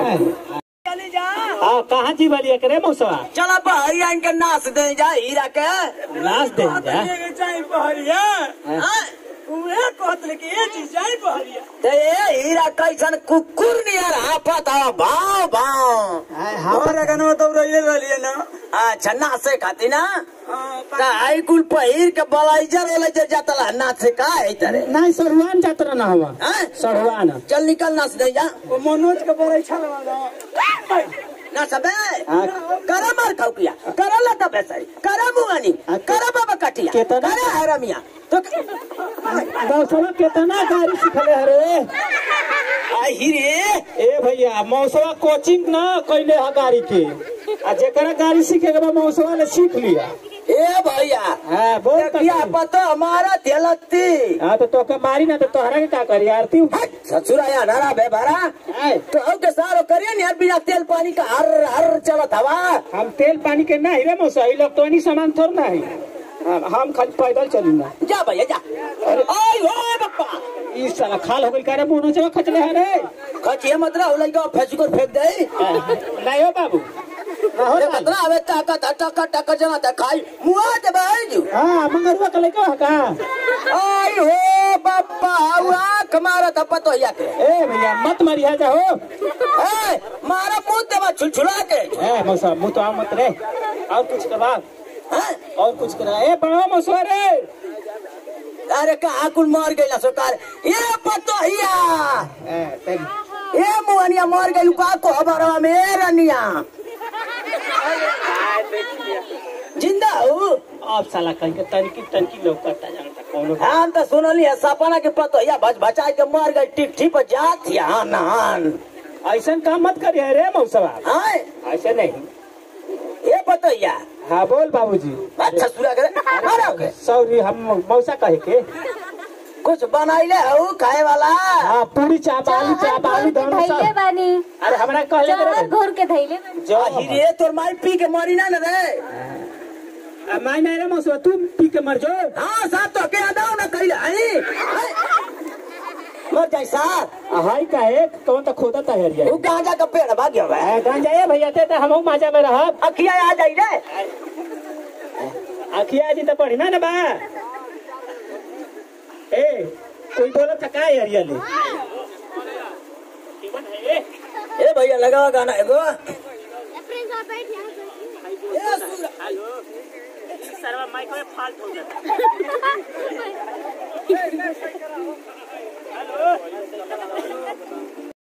चली जा। हाँ कहाँ जी वाली करे मौसवा? चला बहरिया इनके नाच दे जा हीरा के। नाच दे जा। चाहिए बहरिया। उहे कहतले कि ये चीज जाई बहरिया। ते ये हीरा कैसन कुकुर नियर हाफत आ भाव भाव। हमारा गनो तो रहिले रहलिए ना। अच्छा नाचे खाती ना। ता आई कुल पहिर के बलाइजर वाला जे जातला नाचे का है तरे। नहीं सरुआन जातरा ना हुआ। सरुआन। चल निकल नाच दे जा। वो मनोज के बड़े अच्छा लगा। ना सबे करा मार खाऊ किया करा लता बेसरी करा मुआनी करा बाबा कटिया केतना करा हरमिया तो मौसवा केतना गाड़ी सिखले हरे। आई रे ए भैया मौसवा कोचिंग ना कैले है गाड़ी के आ जेकरा गाड़ी सीखे के मौसवा ने सीख लिया। ए भैया हाँ बोल क्या पता हमारा तेलती। हाँ तो के मारी ना तो तोहरा के का करी आरती ससुरा या नारा बे भरा तो अब के सारो करिए नहीं बिना तेल पानी का हर हर चलत हवा। हम तेल पानी के ना रे मौसा इलेक्ट्रॉनिक सामान थोड़ ना है। हम खाली पैदल चली ना। जा भैया जा। आई हो बप्पा इस साला खाल हो गई करे मुंह से खचले है रे। खचिए मत रहा लइका फेंक फेंक दे। नहीं हो बाबू कितना आवे ताकत टक टक जना त खाई मुआ दे भाई जू। हां मंगरुआ के लइका का। आई हो बप्पा आंख मारा था पतो या के। ए भैया मत मारिया जा हो। ए मारा मुंह देवा छुलछुला के। ए मौसा मुंह तो आ मत रे और कुछ करवा और कुछ करा। ए बड़ा मौसा रे अरे का आकुल मार गइला सरकार ये पतो हिया। ए मुअनिया मार गइल का को हमारा मेरा निया जिंदा हो। अब साला कहीं के तनकी लोग करता जानता कौन। हम तो सुनली है सपना के पतो या भज भचाई के मार गई टिकठी पर जात या नान। ऐसा काम मत करिए रे मौसवा। ऐसे नहीं ये पतो या। हाँ बोल बाबूजी। अच्छा सुरा करे सॉरी हम मौसा कहे के कुछ बनाइले हो खाए वाला। हाँ पूरी चाप आलू दोनों सब बानी। अरे हमरा कहले चावल घोर के धइले बानी। जो हिरे तोर माई पी के मरी ना रे। माई नहीं रे मौसा तू पी के मर जो। हाँ साथ तो के दाव ना कइले आई मर जाई साथ। हाय का एक कौन तो खोदा था हरिया। वो गांजा का पेड़ भाग्य है। गांजा ए भैया ते हमहु माजा में रहब। अखिया आ जाई रे। अखिया जी तो पढ़ी ना बा। ए कोई बोला था का हरिया ले। ए भैया लगाओ गाना एगो। सरवा माइक में फाल्ट हो जाता। हेलो